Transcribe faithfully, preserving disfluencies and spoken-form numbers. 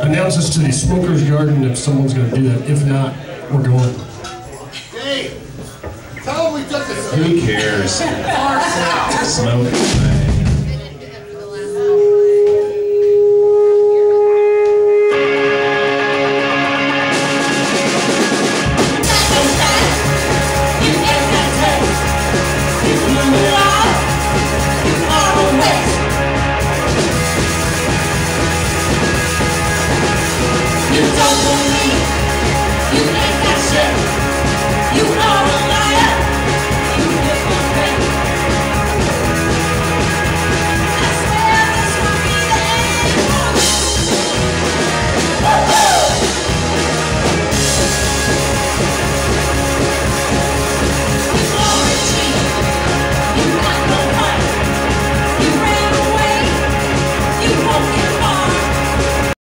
announce us to the smoker's garden if someone's going to do that. If not, we're going. Hey, tell them we took this. Who cares? Smoke.